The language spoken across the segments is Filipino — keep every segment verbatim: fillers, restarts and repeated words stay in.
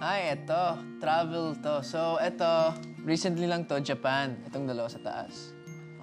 Hi, eto. Travel to. So, eto, recently lang to, Japan. Itong dalawa sa taas.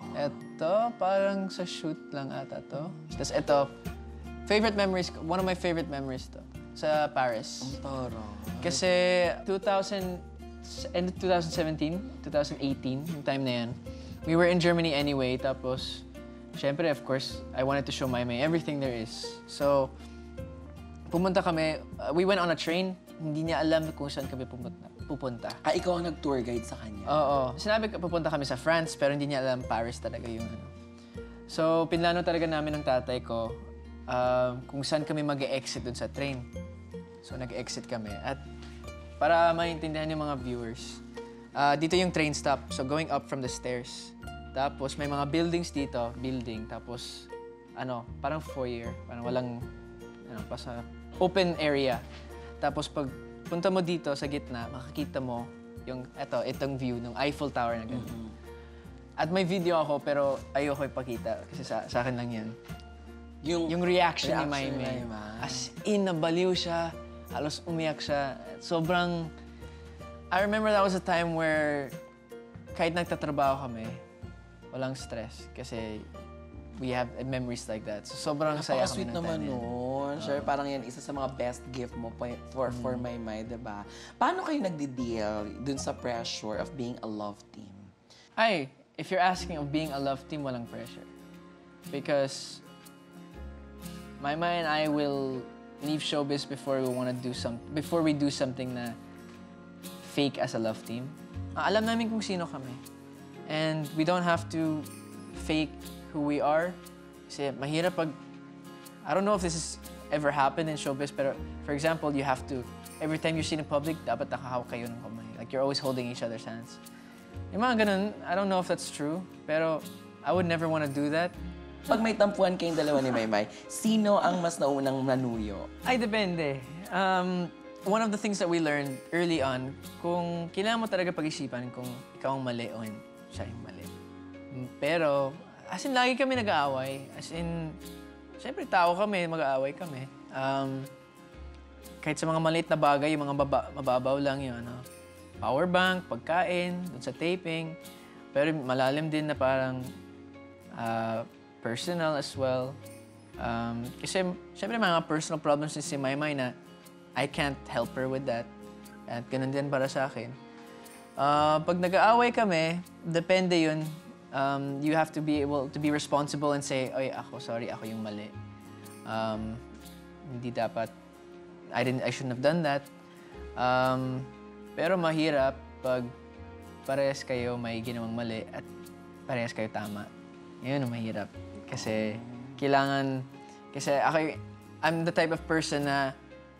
Eto, parang sa shoot lang ata to. Tapos eto, favorite memories, one of my favorite memories to. Sa Paris. Ang taro. Kasi two thousand, end of twenty seventeen, twenty eighteen, yung time na yan, we were in Germany anyway, tapos, syempre, of course, I wanted to show Maymay everything there is. So, pumunta kami, uh, we went on a train, hindi niya alam kung saan kami pumunta. pupunta. Ah, ikaw ang nag-tour guide sa kanya? Oo. Sinabi ko, pupunta kami sa France, pero hindi niya alam Paris talaga yung ano. So, pinlano talaga namin ng tatay ko uh, kung saan kami mag-e-exit dun sa train. So, nag-exit kami. At para maintindihan yung mga viewers, uh, dito yung train stop. So, going up from the stairs. Tapos, may mga buildings dito, building. Tapos, ano, parang foyer. Parang walang, ano, pa sa open area. Tapos, pag punta mo dito sa gitna, makikita mo yung, eto, itong view ng Eiffel Tower na ganun. Mm-hmm. At may video ako, pero ayoko ipakita kasi sa, sa akin lang yan. Yung, yung reaction, reaction ni Maymay. As in, nabaliw siya. Halos umiyak siya. Sobrang... I remember that was a time where kahit nagtatrabaho kami, walang stress. Kasi we have memories like that. So, sobrang saya kami ng time. Napaka-sweet naman nun. Uh, sure, parang yan, isa sa mga best gift mo for, mm. for Maymay, diba? Paano kayo nagdi-deal dun sa pressure of being a love team? Ay, if you're asking of being a love team, walang pressure. Because Maymay and I will leave showbiz before we want to do some, before we do something na fake as a love team. Uh, alam namin kung sino kami. And we don't have to fake who we are. Kasi mahirap pag... I don't know if this has ever happened in showbiz, pero for example, you have to... Every time you're seen in public, dapat nakahawak kayo ng kamay. Like, you're always holding each other's hands. Yung mga ganun, I don't know if that's true, pero I would never want to do that. Pag may tampuan kayong dalawa ni Maymay, sino ang mas naunang nanuyo? Ay, depende. Um, one of the things that we learned early on, kung kailangan mo talaga pag-isipan kung ikaw ang mali o siya yung mali. Pero, as in, lagi kami nag-aaway. As in, syempre, tao kami, mag-aaway kami. Um, kahit sa mga maliit na bagay, yung mga baba, mababaw lang yun, ano, power bank, pagkain, dun sa taping. Pero malalim din na parang uh, personal as well. Um, kasi, syempre, mga personal problems ni si Maymay na I can't help her with that. At ganun din para sa akin. Uh, pag nag-aaway kami, depende yun. Um, you have to be able to be responsible and say, "Oy, ako, sorry, ako yung mali. Um, hindi dapat, I didn't, I shouldn't have done that." Um, pero mahirap pag parehas kayo may ginawang mali at parehas kayo tama. Yun ang mahirap. Kasi kailangan, kasi ako, I'm the type of person na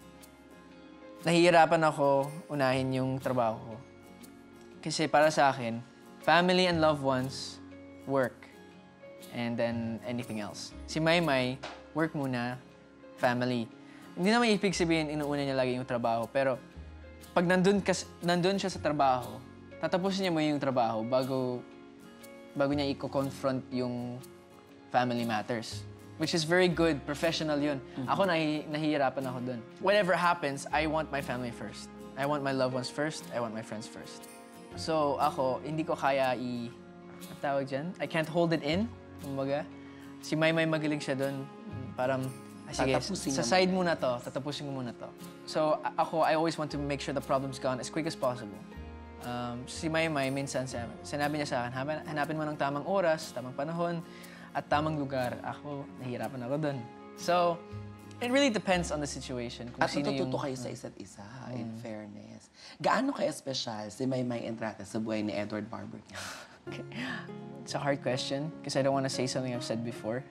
nahihirapan ako unahin yung trabaho ko. Kasi para sa akin, family and loved ones, work, and then anything else. Si Maymay, work muna, family. Hindi naman ibig sabihin inuuna niya lagi yung trabaho, pero pag nandun, kas, nandun siya sa trabaho, tatapusin niya mo yung trabaho bago, bago niya i-confront yung family matters. Which is very good, professional yun. Mm-hmm. Ako, nahi, nahihirapan ako dun. Whatever happens, I want my family first. I want my loved ones first, I want my friends first. So, ako, hindi ko kaya i... Ang tawag dyan? I can't hold it in, kumbaga. Si Maymay magaling siya doon. Parang, ah, sige, sa side muna to, tatapusin ko muna to. So, ako, I always want to make sure the problem's gone as quick as possible. Um, si Maymay, minsan sinabi niya sa akin, hanapin mo ng tamang oras, tamang panahon, at tamang lugar. Ako, nahihirapan ako doon. So, it really depends on the situation. Kung at natututo kayo sa isa't isa, mm. in fairness. Gaano kaya espesyal si Maymay Entrata sa buhay ni Edward Barber? Okay. It's a hard question because I don't want to say something I've said before.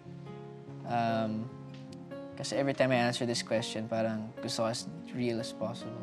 Um, kasi every time I answer this question, parang gusto ko as real as possible.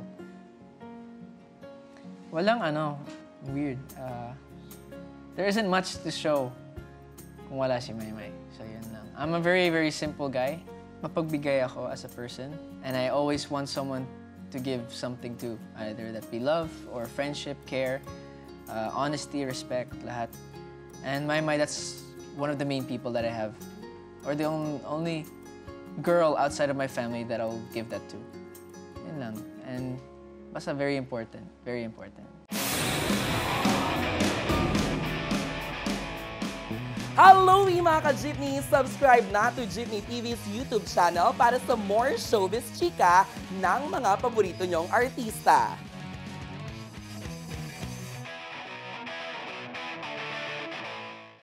Walang ano, weird. Uh, there isn't much to show kung wala si Maymay. So yun lang. I'm a very, very simple guy. Mapagbigay ako as a person. And I always want someone to give something to, either that be love or friendship, care, uh, honesty, respect, lahat. And Maymay, that's one of the main people that I have, or the only, only girl outside of my family that I'll give that to. Yun lang. And basta very important. Very important. Hello mga ka-Jeepney! Subscribe na to Jeepney T V's YouTube channel para sa more showbiz chika ng mga paborito nyong artista.